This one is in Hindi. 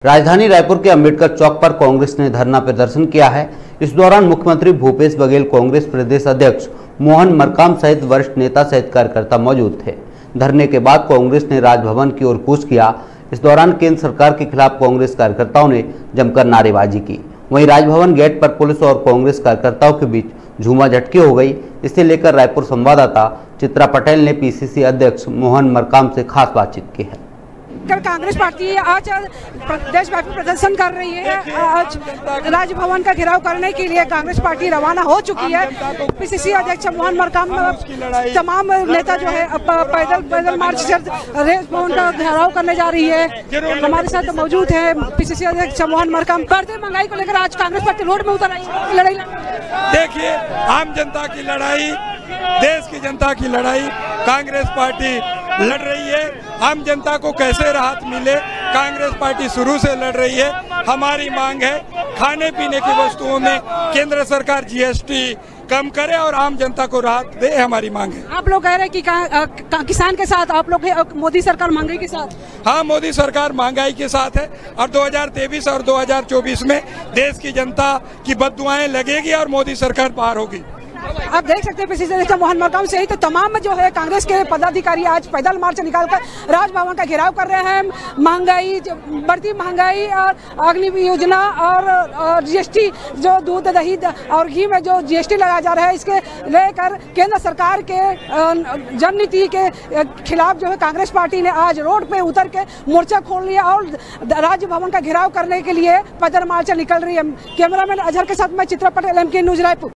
राजधानी रायपुर के अंबेडकर चौक पर कांग्रेस ने धरना प्रदर्शन किया है। इस दौरान मुख्यमंत्री भूपेश बघेल, कांग्रेस प्रदेश अध्यक्ष मोहन मरकाम सहित वरिष्ठ नेता सहित कार्यकर्ता मौजूद थे। धरने के बाद कांग्रेस ने राजभवन की ओर कूच किया। इस दौरान केंद्र सरकार के खिलाफ कांग्रेस कार्यकर्ताओं ने जमकर नारेबाजी की। वहीं राजभवन गेट पर पुलिस और कांग्रेस कार्यकर्ताओं के बीच झूमाझटकी हो गई। इसे लेकर रायपुर संवाददाता चित्रा पटेल ने पीसीसी अध्यक्ष मोहन मरकाम से खास बातचीत की है। कांग्रेस पार्टी आज देशव्यापी प्रदर्शन कर रही है। आज राजभवन का घेराव करने के लिए कांग्रेस पार्टी रवाना हो चुकी है। पीसीसी अध्यक्ष मोहन मरकाम तमाम नेता जो है पैदल मार्च से राजभवन का घेराव करने जा रही है। हमारे साथ मौजूद है पीसीसी अध्यक्ष मोहन मरकाम। बढ़ती महंगाई को लेकर आज कांग्रेस पार्टी रोड में उतर आई है। लड़ाई देखिए, आम जनता की लड़ाई, देश की जनता की लड़ाई कांग्रेस पार्टी लड़ रही है। आम जनता को कैसे राहत मिले, कांग्रेस पार्टी शुरू से लड़ रही है। हमारी मांग है खाने पीने की वस्तुओं में केंद्र सरकार जीएसटी कम करे और आम जनता को राहत दे, हमारी मांग है। आप लोग कह रहे हैं कि किसान के साथ आप लोग मोदी सरकार महंगाई के साथ। हाँ, मोदी सरकार महंगाई के साथ है और 2023 और 2024 में देश की जनता की बद्दुआएं लगेगी और मोदी सरकार पार होगी। आप देख सकते हैं पीसीसी अध्यक्ष मोहन मरकाम से ही तो तमाम जो है कांग्रेस के पदाधिकारी आज पैदल मार्च निकालकर राजभवन का घेराव कर रहे हैं। महंगाई, बढ़ती महंगाई और अग्नि योजना और जीएसटी, जो दूध दही और घी में जो जीएसटी लगाया जा रहा है, इसके लेकर केंद्र सरकार के जन नीति के खिलाफ जो है कांग्रेस पार्टी ने आज रोड पे उतर के मोर्चा खोल लिया और राजभवन का घेराव करने के लिए पैदल मार्च निकल रही है। कैमरामैन अजहर के साथ मैं चित्रा पटेल, MK न्यूज़ रायपुर।